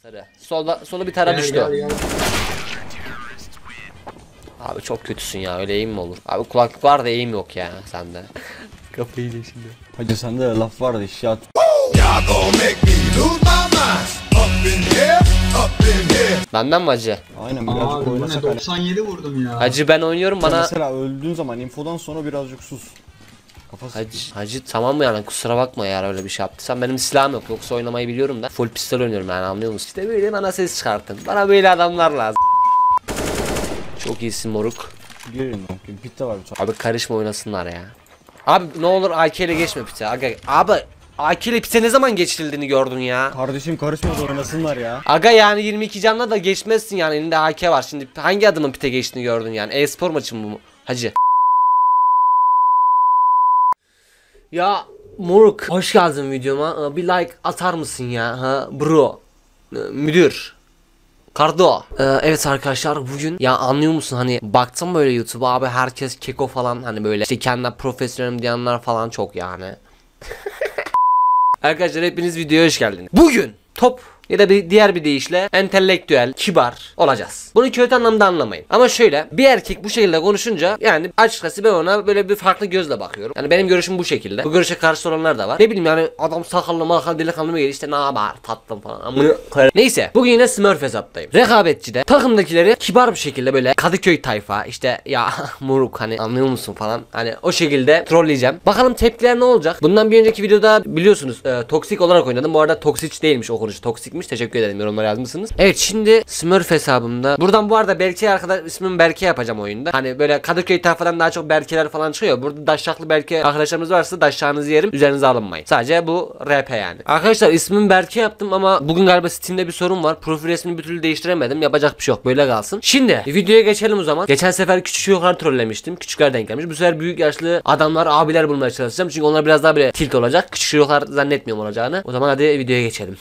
Sarı. Solda bir tara düştü. Gel. Abi çok kötüsün ya, öyle eğim mi olur? Abi kulaklık var da eğim yok ya sende. Kafayı yiyeceğim şimdi. Hacı sende laf vardı şiat. Benden mi hacı? Aynen birazcık Abi bu ne, oynasak. 97 vurdum ya. Hacı ben oynuyorum bana. Mesela öldüğün zaman infodan sonra birazcık sus. Kafası. Hacı tamam mı yani, kusura bakma ya öyle bir şey yaptıysam, benim silahım yok, yoksa oynamayı biliyorum da full pistol oynuyorum yani, anlıyor musun? İşte böyle bana ses çıkartın, bana böyle adamlar lazım. Çok iyisin moruk. Girin bakayım. Pitte var bir tane. Abi karışma, oynasınlar ya. Abi ne olur AK ile geçme pite. Abi AK ile pite ne zaman geçildiğini gördün ya. Kardeşim karışma da oynasınlar ya. Aga yani 22 canla da geçmezsin yani, elinde AK var. Şimdi hangi adamın pite geçtiğini gördün yani. E-spor maçı mı bu hacı? Ya moruk, hoş geldin videoma. Bir like atar mısın ya ha bro? Müdür Kardo. Evet arkadaşlar, bugün ya anlıyor musun, hani baktım böyle YouTube'a abi, herkes keko falan, hani böyle işte kendine profesyonelim diyenler falan çok yani. Arkadaşlar hepiniz videoya hoş geldiniz. Bugün top ya da diğer bir deyişle entelektüel, kibar olacağız. Bunu kötü anlamda anlamayın. Ama şöyle, bir erkek bu şekilde konuşunca yani açıkçası ben ona böyle bir farklı gözle bakıyorum. Yani benim görüşüm bu şekilde. Bu görüşe karşı olanlar da var. Ne bileyim yani, adam sakallı makallı delikanlı mı geliyor işte, ne haber tatlım falan. Ama neyse, bugün yine Smurf hesaptayım. Rekabetçide takımdakileri kibar bir şekilde böyle Kadıköy tayfa işte ya moruk hani anlıyor musun falan, hani o şekilde trolleyeceğim. Bakalım tepkiler ne olacak? Bundan bir önceki videoda biliyorsunuz toksik olarak oynadım. Bu arada toksik değilmiş okunuş, toksikmiş. Teşekkür ederim, yorumlara yazmışsınız. Evet, şimdi Smurf hesabımda. Buradan bu arada Berke arkadaş, ismimi Berke yapacağım oyunda. Hani böyle Kadıköy tayfadan daha çok Berkeler falan çıkıyor. Burada daşşaklı Berke arkadaşlarımız varsa daşşağınızı yerim. Üzerinize alınmayın. Sadece bu RP yani. Arkadaşlar ismimi Berke yaptım ama bugün galiba Steam'de bir sorun var. Profil resmini bir türlü değiştiremedim. Yapacak bir şey yok. Böyle kalsın. Şimdi videoya geçelim o zaman. Geçen sefer küçük çocuklar trollemiştim. Küçükler denk gelmiş. Bu sefer büyük yaşlı adamlar, abiler bulmaya çalışacağım. Çünkü onlar biraz daha böyle tilt olacak. Küçük çocuklar zannetmiyorum olacağını. O zaman hadi videoya geçelim.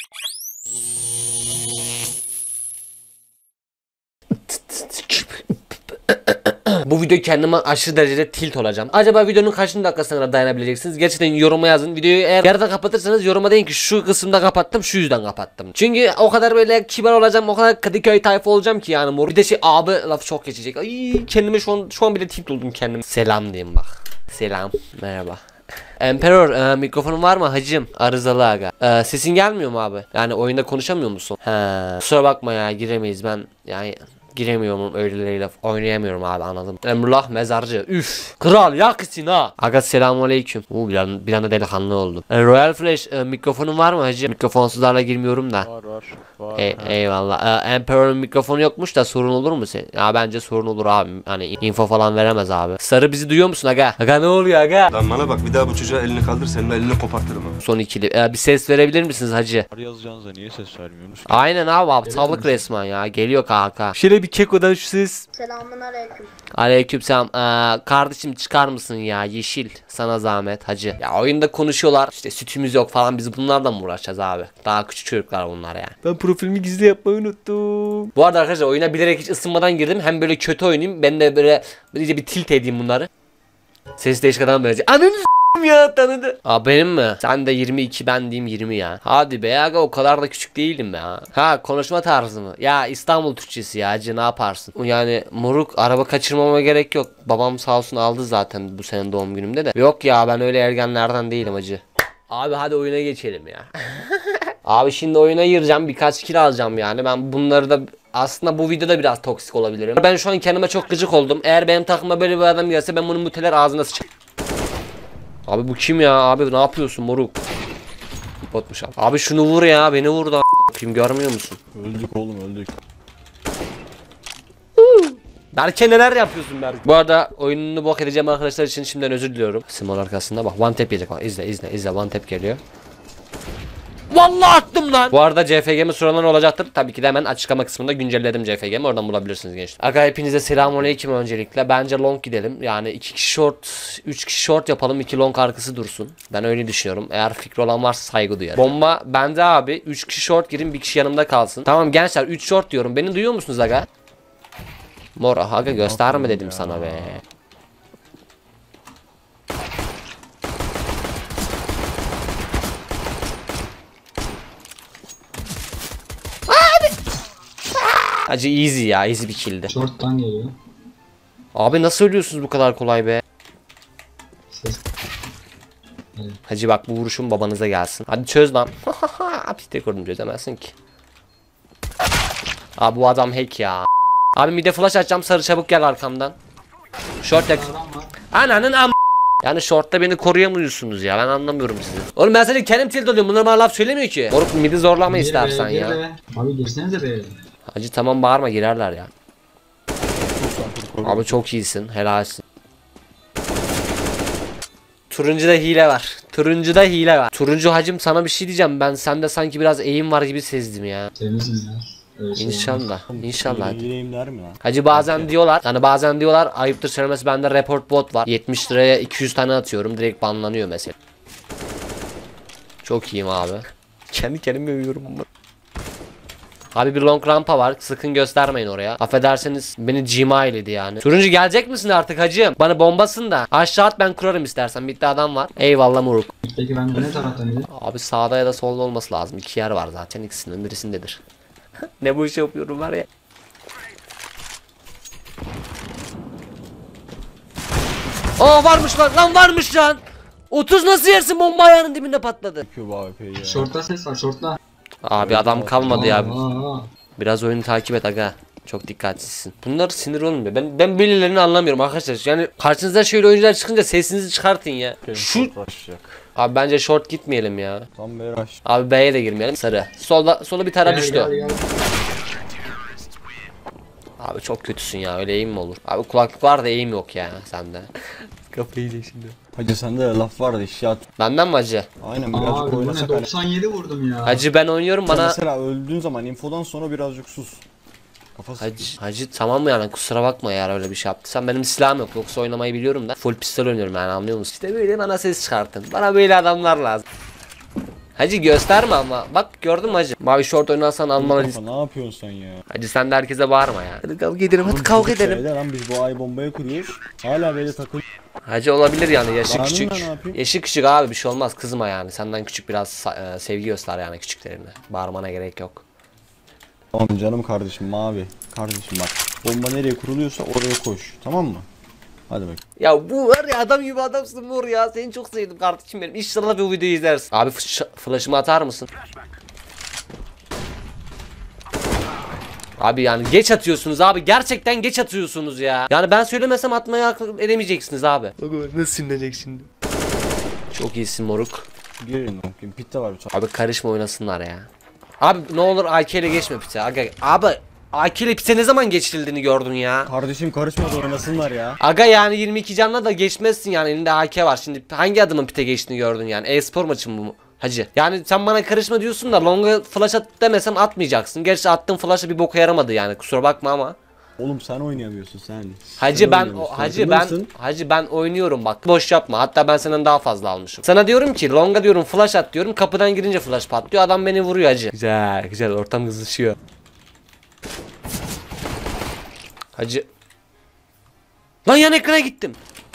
Bu video kendime aşırı derecede tilt olacağım. Acaba videonun kaçıncı dakikasına kadar dayanabileceksiniz? Gerçekten yoruma yazın. Videoyu eğer yarıda kapatırsanız yoruma deyin ki şu kısımda kapattım, şu yüzden kapattım. Çünkü o kadar böyle kibar olacağım, o kadar Kadıköy tayfa olacağım ki yani mor. Bir de şey abi lafı çok geçecek. Ay kendime şu an bile tilt oldum kendim. Selam diyeyim bak. Selam. Merhaba. Emperor mikrofonun var mı hacım? Arızalı aga. Sesin gelmiyor mu abi? Yani oyunda konuşamıyor musun? Kusura bakma ya, giremeyiz ben yani. Giremiyorum öyleleriyle, oynayamıyorum abi, anladım. Emrullah mezarcı. Üf. Kral yakısın ha. Aga selamünaleyküm. Bir anda delikanlı oldum. Royal Flash mikrofonun var mı hacı? Mikrofonsuzlarla girmiyorum da. Var. Eyvallah. Emperor'un mikrofonu yokmuş da sorun olur mu senin? Ya bence sorun olur abi. Hani info falan veremez abi. Sarı bizi duyuyor musun aga? Aga ne oluyor aga? Lan bana bak, bir daha bu çocuğa elini kaldır, senin elini kopartırım ha. Son ikili. Bir ses verebilir misiniz hacı? Yazacağınıza niye ses vermiyorsunuz ki? Aynen abi, aptallık resmen ya. Geliyor kanka. Şöyle bir kekodan şu ses. Selamünaleyküm. Aleykümselam. Kardeşim çıkar mısın ya, yeşil sana zahmet hacı. Ya oyunda konuşuyorlar işte, sütümüz yok falan, biz bunlardan mı uğraşacağız abi? Daha küçük çocuklar bunlar ya. Ben profilimi gizli yapmayı unuttum. Bu arada arkadaşlar oyuna bilerek hiç ısınmadan girdim. Hem böyle kötü oynayayım, ben de böyle iyice bir tilt edeyim bunları. Ses değişik adam böylece. Ananı ya tanıdı. Benim mi? Sen de 22, ben diyeyim 20 ya. Hadi be aga, o kadar da küçük değilim ya. Konuşma tarzı mı? Ya İstanbul Türkçesi ya hacı, ne yaparsın? Yani moruk, araba kaçırmama gerek yok. Babam sağ olsun aldı zaten bu sene doğum günümde de. Yok ya, ben öyle ergenlerden değilim hacı. Abi hadi oyuna geçelim ya. Abi şimdi oyuna gireceğim, birkaç kill alacağım yani. Ben bunları da aslında bu videoda biraz toksik olabilirim. Ben şu an kendime çok gıcık oldum. Eğer benim takıma böyle bir adam gelse ben bunun muteler ağzına sıçarım. Abi bu kim ya? Abi ne yapıyorsun moruk? Botmuş abi. Abi şunu vur ya, beni vur da kim, görmüyor musun? Öldük oğlum öldük. Berke neler yapıyorsun Berke? Bu arada oyununu bok edeceğim arkadaşlar için şimdiden özür diliyorum. Simon arkasında bak, one tap yiyecek bak, izle one tap geliyor. Vallahi attım lan. Bu arada CFG'mi soranlar olacaktır. Tabii ki de hemen açıklama kısmında güncelledim CFG'mi. Oradan bulabilirsiniz gençler. Aga hepinize selamünaleyküm öncelikle. Bence long gidelim. Yani 2 kişi short, 3 kişi short yapalım. 2 long arkası dursun. Ben öyle düşünüyorum. Eğer fikri olan varsa saygı duyarım. Bomba bende abi. 3 kişi short girin, 1 kişi yanımda kalsın. Tamam gençler, 3 short diyorum. Beni duyuyor musunuz aga? Mor aga gösterme dedim sana be. Hacı easy ya, easy bir killdi. Short'tan geliyor. Abi nasıl ölüyorsunuz bu kadar kolay be? Ses. Hacı bak bu vuruşum babanıza gelsin. Hadi çöz lan. Abi tek vurdum, çözemezsin ki. Abi bu adam hack ya. Abi mide flash açacağım, sarı çabuk gel arkamdan. Short yak. Ananın am. Yani shortta beni koruyamıyorsunuz ya, ben anlamıyorum sizi. Oğlum ben senin kendim tilt oluyorum, bunlar bana laf söylemiyor ki. Moruk midi zorlama istersen ya. Abi girsenize be. Hacı tamam bağırma, girerler ya. Abi çok iyisin, helalsin. Turuncuda hile var. Turuncuda hile var. Turuncu hacım sana bir şey diyeceğim, ben sende sanki biraz eğim var gibi sezdim ya. Temizim ya. Öyle şey olmaz. İnşallah. İnşallah. Gireyim der mi lan? Hacı bazen diyorlar, hani bazen diyorlar, ayıptır söylemesi, bende report bot var. 70 liraya 200 tane atıyorum, direkt banlanıyor mesela. Çok iyiyim abi. Kendi kendime övüyorum bunu. Abi bir long rampa var, sakın göstermeyin oraya. Affederseniz beni cima eyledi yani. Turuncu gelecek misin artık hacım? Bana bombasın da aşağı at, ben kurarım istersen. Bitti adam var. Eyvallah moruk. Peki ben de ne taraftan gideyim? Abi sağda ya da solda olması lazım. İki yer var zaten, ikisinin birisindedir. Ne bu iş yapıyorum var ya. Aa varmış lan varmış lan. 30 nasıl yersin, bomba ayağının dibinde patladı. Yapıyor bu AWP'yi ya. Short'ta ses var, short'ta. Abi adam kalmadı ya. Aa. Biraz oyunu takip et aga. Çok dikkatsizsin. Bunlar sinir olmuyor. Ben birilerini anlamıyorum arkadaşlar. Yani karşınıza şöyle oyuncular çıkınca sesinizi çıkartın ya. Şu Başlayacak. abi bence short gitmeyelim ya. Tam bir rush. Abi B'ye de girmeyelim. Sarı. Sola bir tara Gel, düştü. gel, gel. Abi çok kötüsün ya, öyle eğim mi olur? Abi kulaklık var da eğim yok ya sende. Kafayı yiyecek şimdi. Hacı sende de laf vardı işi at. Benden mi hacı? Aynen birazcık Abi bu ne, oynasak hani. 97 vurdum ya. Hacı ben oynuyorum, bana Mesela öldüğün zaman infodan sonra birazcık sus. Kafası. Hacı tamam mı yani, kusura bakma ya öyle bir şey yaptıysan, benim silahım yok, yoksa oynamayı biliyorum da full pistol oynuyorum yani, anlıyor musun? İşte böyle bana ses çıkartın, bana böyle adamlar lazım. Hacı gösterme ama bak, gördün mü hacı? Mavi short oynarsan Alman Kafa, ne yapıyorsun sen ya? Hacı sen de herkese bağırma ya. Hadi kavga edelim, hadi kavga edelim. Şeyde lan biz bu ay bombaya kuruyoruz. Hala böyle takıl. Hacı olabilir yani, yaşı Bağırma, küçük. ne yapayım? Yaşı küçük abi, bir şey olmaz, kızma yani. Senden küçük, biraz sevgi göster yani küçüklerine. Bağırmana gerek yok. Tamam canım kardeşim mavi. Kardeşim bak. Bomba nereye kuruluyorsa oraya koş. Tamam mı? Hadi bak. Ya bu var ya, adam gibi adamsın Mor ya. Seni çok sevdim kardeşim benim. İnşallah bu videoyu izlersin. Abi flash'ımı atar mısın? Abi yani geç atıyorsunuz abi. Gerçekten geç atıyorsunuz ya. Yani ben söylemesem atmaya akıl edemeyeceksiniz abi. Nasıl sinirlenecek şimdi? Çok iyisin moruk. Girin bakayım. Pitte var bir tane. Abi karışma, oynasınlar ya. Abi ne olur AK ile geçme pite. Abi AK ile pite ne zaman geçildiğini gördün ya. Kardeşim karışmadı oynasınlar ya. Aga yani 22 canla da geçmezsin yani, elinde AK var. Şimdi hangi adamın pite geçtiğini gördün yani? E-spor maçı mı bu? Hacı. Yani sen bana karışma diyorsun da longa flash at demesem atmayacaksın. Gerçi attığın flash'a bir boka yaramadı yani, kusura bakma ama. Oğlum sen oynayamıyorsun sen. Hacı Sen ben oynayamıyorsun. hacı Farkında ben mısın? hacı ben oynuyorum bak. Boş yapma. Hatta ben senden daha fazla almışım. Sana diyorum ki longa diyorum flash at diyorum. Kapıdan girince flash patlıyor. Adam beni vuruyor hacı. Güzel güzel, ortam kızışıyor. Hacı. Lan yan ekrana gittim.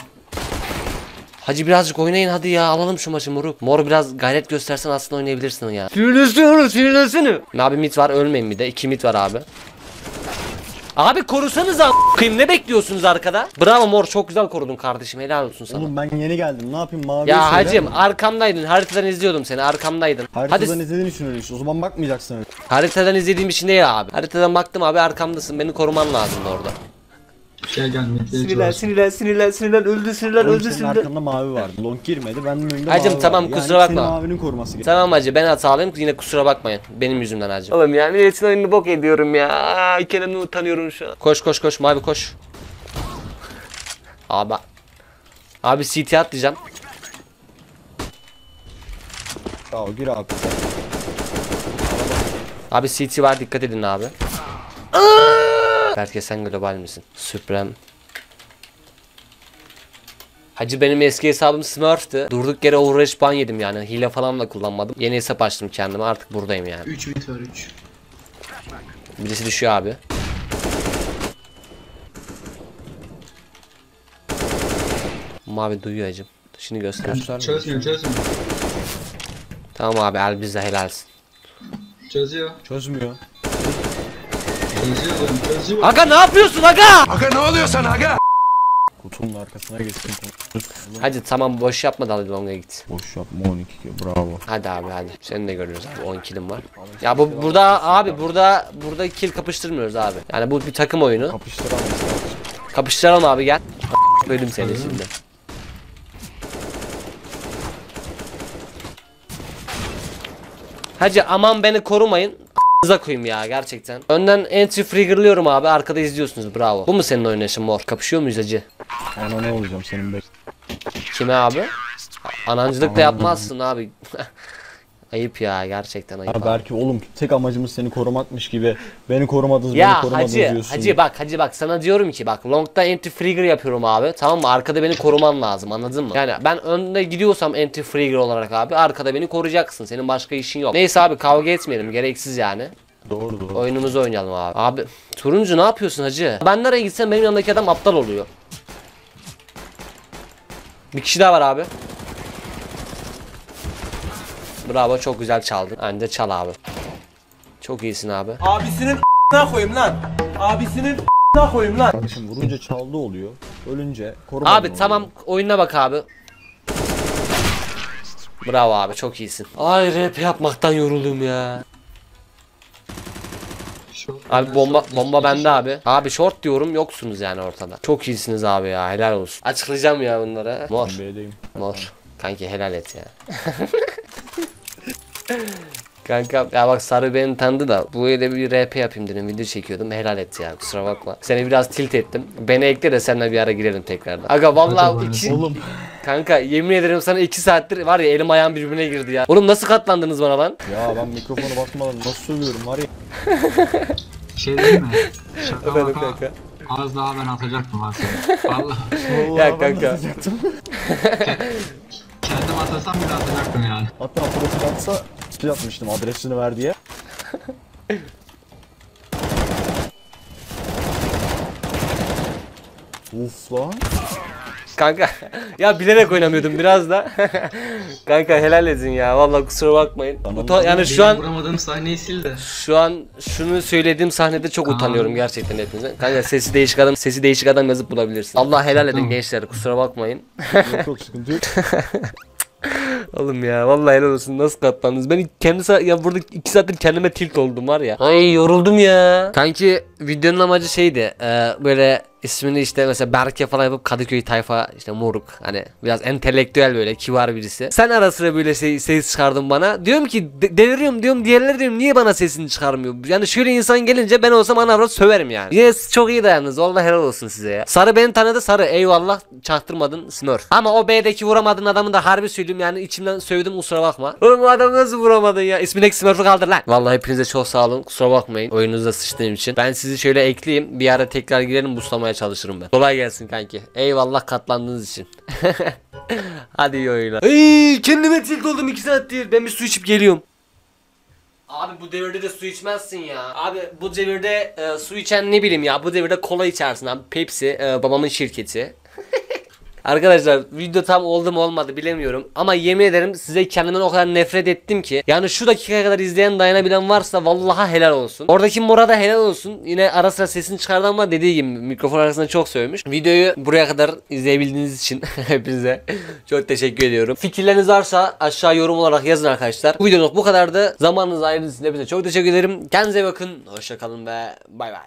Hacı birazcık oynayın hadi ya, alalım şu maçı moruk. Mor biraz gayret göstersen aslında oynayabilirsin ya. Sinirlensene. Abi mid var, ölmeyin bir de. 2 mid var abi. Abi korusanız a**ayım, ne bekliyorsunuz arkada? Bravo Mor, çok güzel korudun kardeşim, helal olsun sana. Oğlum ben yeni geldim. Ne yapayım mavi Ya hacım arkamdaydın, haritadan izliyordum seni, arkamdaydın. Haritadan Hadi izlediğin için öyle işte. O zaman bakmayacaksın öyle. haritadan izlediğim için değil abi. Haritadan baktım abi, arkamdasın, beni koruman lazımdı orada. Gel gel metleri Sinirlen öldü Oğlum senin arkanda mavi vardı. Long girmedi. Benim önümde Hacım, mavi tamam, vardı. kusura yani bakma. Senin mavinin koruması gerekiyor. Tamam hacı, ben hatalıyım, yine kusura bakmayın. Benim yüzümden hacı. Oğlum yani milletin oyununu bok ediyorum ya. Kendimden utanıyorum şu an. Koş mavi koş. Abi CT atlayacağım. Tamam gir abi. Abi CT var, dikkat edin abi. Belki sen global misin? Supreme. Hacı benim eski hesabım Smurf'tı. Durduk yere uğraş ban yedim yani. Hile falan da kullanmadım. Yeni hesap açtım kendime, artık buradayım yani. 3 bit var 3. Birisi düşüyor abi. Mavi duyuyor hacım. Şimdi göster. Çözmüyor. Tamam abi, el bizde, helalsin. Çözüyor. Çözmüyor. Özü var. Aga ne yapıyorsun aga? Aga ne oluyor sana aga? Kutunun arkasına geçsin. Hadi tamam boş yapma da hadi longa git. Boş yapma 12 kill bravo. Hadi abi hadi. Seni de görüyoruz abi 10 killim var. Ya bu burada abi burada kill kapıştırmıyoruz abi. Yani bu bir takım oyunu. Kapıştıramayız. Kapıştıralım abi gel. Bölüm seni şimdi. Hacı aman beni korumayın. A**ınıza koyayım ya gerçekten. Önden entry triggerlıyorum abi, arkada izliyorsunuz, bravo. Bu mu senin oynayışın mor? Kapışıyor muyuz hacı? Ana ne olacağım senin bek. Kime abi? Anancılık da yapmazsın abi. Ayıp ya, gerçekten ayıp. Ha belki oğlum tek amacımız seni korumakmış gibi. Beni korumadınız, beni Ya korumadınız diyorsun. hacı bak sana diyorum ki bak long'da entry trigger yapıyorum abi, tamam mı? Arkada beni koruman lazım, anladın mı? Yani ben önde gidiyorsam entry trigger olarak abi, arkada beni koruyacaksın, senin başka işin yok. Neyse abi kavga etmeyelim, gereksiz yani. Doğru. Oyunumuzu oynayalım abi. Abi turuncu ne yapıyorsun hacı? Ben nereye gitsem benim yanımdaki adam aptal oluyor. Bir kişi daha var abi. Bravo, çok güzel çaldın. Anca çal abi. Çok iyisin abi. Abisinin a**ına koyayım lan. Abisinin a**ına koyayım lan. Kardeşim vurunca çaldı oluyor. Ölünce korumadın Abi tamam, oyununa bak abi. Bravo abi, çok iyisin. Ay rap yapmaktan yoruldum ya. Abi bomba bende abi. Abi short diyorum, yoksunuz yani ortada. Çok iyisiniz abi ya, helal olsun. Açıklayacağım ya bunları. Mor. B'deyim. Mor. Kanki helal et ya. Kanka ya bak, sarı beni tanıdı da bu öyle bir RP yapayım dedim, video çekiyordum, helal et ya, kusura bakma. Seni biraz tilt ettim. Beni ekle de seninle bir ara girelim tekrardan. Aga vallahi Oğlum. kanka yemin ederim sana 2 saattir var ya, elim ayağım birbirine girdi ya. Oğlum nasıl katlandınız bana lan? Ya ben mikrofonu basmadan nasıl söylüyorum var ya. Şey değil mi? Şaka Efendim maka. kanka. Az daha ben atacaktım aslında. Vallahi. Ya kanka. Kendim atasam bile atacaktım yani. Hatta profil atsa şey yapmıştım, adresini ver diye. Uf lan. Kanka ya bilerek oynamıyordum biraz da. Kanka helal edin ya, vallahi kusura bakmayın. Yani şu an Vuramadığım sahneyi sil de. şunu söylediğim sahnede çok utanıyorum gerçekten hepinize. Kanka sesi değişik adam yazıp bulabilirsin. Allah helal edin gençler, kusura bakmayın. Yok sıkıntı yok. Oğlum ya vallahi helal olsun, nasıl katlandınız? Ben ya burada 2 saattir kendime tilt oldum var ya. Ay yoruldum ya. Kanki videonun amacı şeydi. Böyle ismini işte mesela Berke falan yapıp Kadıköy tayfa işte moruk, hani biraz entelektüel böyle kibar birisi. Sen ara sıra böyle ses çıkardın bana. Diyorum ki deliriyorum diyorum, diğerleri diyorum niye bana sesini çıkarmıyor? Yani şöyle insan gelince ben olsam ana avrat söverim yani. Yes, çok iyi dayandınız, vallahi helal olsun size ya. Sarı beni tanıdı, Sarı eyvallah, çaktırmadın Smurf. Ama o B'deki vuramadığın adamı da harbi söyleyeyim yani, içimden sövdüm, kusura bakma. Oğlum bu adamı nasıl vuramadın ya? İsmindeki Smurf'u kaldır lan. Vallahi hepinize çok sağ olun, kusura bakmayın oyununuzda sıçtığım için. Ben sizi şöyle ekleyeyim, bir ara tekrar girelim, buslamaya çalışırım ben. Kolay gelsin kanki. Eyvallah katlandığınız için. Hadi iyi oyunlar. Ey, kendime tilt oldum 2 saattir. Ben bir su içip geliyorum. Abi bu devirde de su içmezsin ya. Abi bu devirde su içen ne bileyim ya. Bu devirde kola içersin abi. Pepsi babamın şirketi. Arkadaşlar video tam oldu mu olmadı bilemiyorum ama yemin ederim size kendimden o kadar nefret ettim ki, yani şu dakikaya kadar izleyen, dayanabilen varsa vallahi helal olsun. Oradaki Mora da helal olsun. Yine ara sıra sesini çıkardı ama dediği gibi mikrofon arasında çok sövmüş. Videoyu buraya kadar izleyebildiğiniz için hepinize çok teşekkür ediyorum. Fikirleriniz varsa aşağı yorum olarak yazın arkadaşlar. Bu videoluk bu kadardı. Zamanınızı ayırdığınız için hepinize çok teşekkür ederim. Kendinize bakın. Hoşçakalın ve bay bay.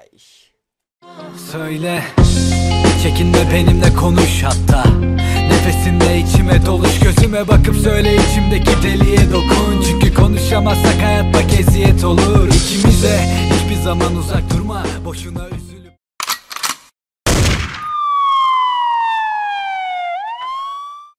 Söyle, çekinme benimle konuş hatta. Nefesinde içime doluş, gözüme bakıp söyle, içimdeki deliye dokun. Çünkü konuşamazsak hayat bak eziyet olur. İkimize hiçbir zaman uzak durma, boşuna